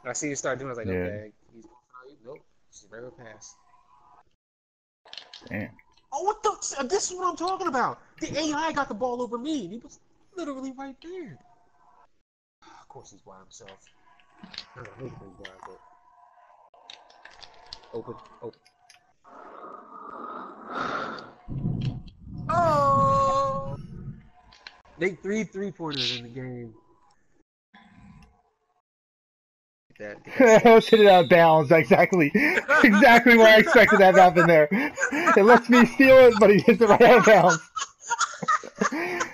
I see you start doing. I was like, Yeah. okay, he's nope, just a regular pass. Damn. Oh, what the? This is what I'm talking about. The AI got the ball over me, and he was literally right there. Of course, he's by himself. I don't know who he's blind, but open. Oh! Make 3 3-pointers in the game. Get that I was hit it out of bounds. Exactly what I expected to have happen there. It lets me steal it, but he hits it right out of bounds.